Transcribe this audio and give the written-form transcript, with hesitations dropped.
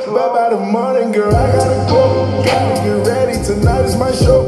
Bye by the morning, girl, I gotta go. Gotta get ready, tonight is my show.